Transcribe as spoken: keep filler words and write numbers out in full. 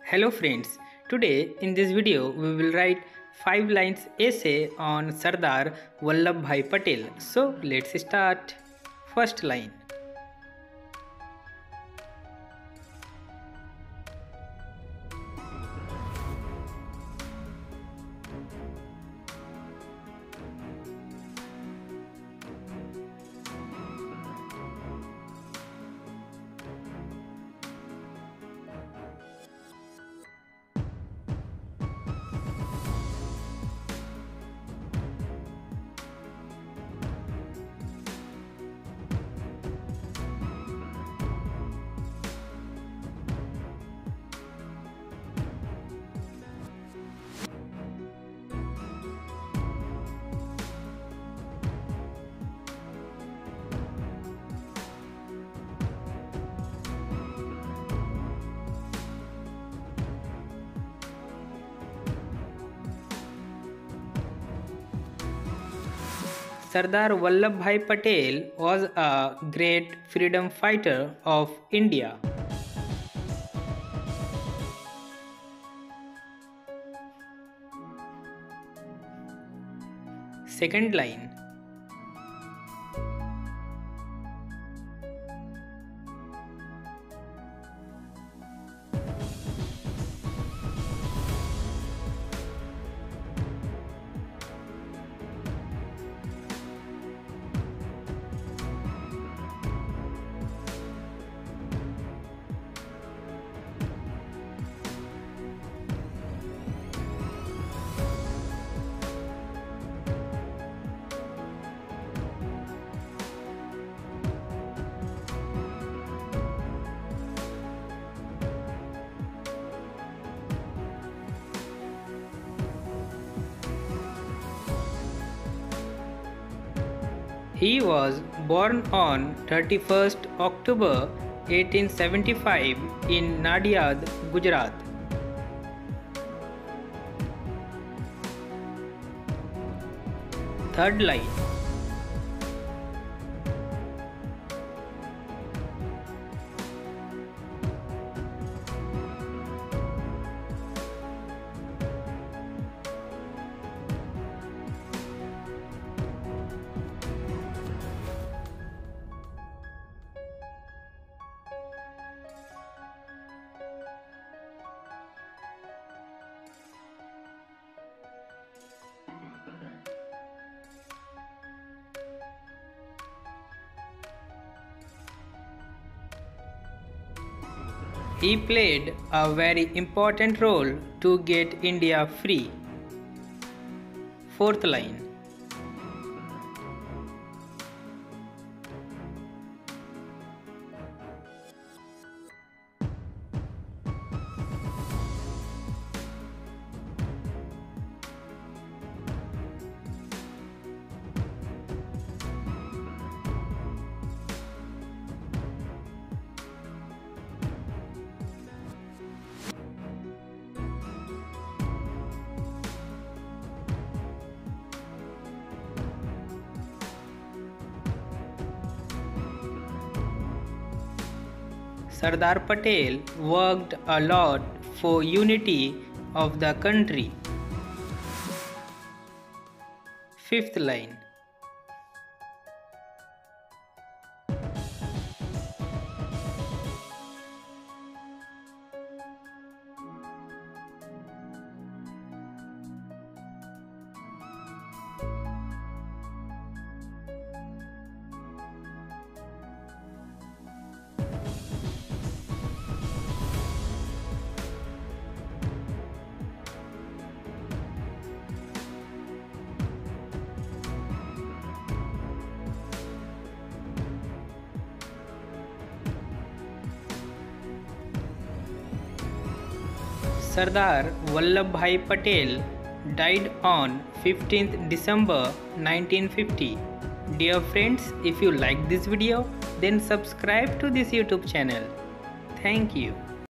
Hello friends, today in this video we will write five lines essay on Sardar Vallabhbhai Patel. So let's start. First line. Sardar Vallabhbhai Patel was a great freedom fighter of India. Second line. He was born on thirty-first October eighteen seventy-five in Nadiad, Gujarat. Third line. He played a very important role to get India free. Fourth line. Sardar Patel worked a lot for unity of the country. Fifth line. Sardar Vallabhbhai Patel died on fifteenth December nineteen fifty. Dear friends, if you like this video, then subscribe to this YouTube channel. Thank you.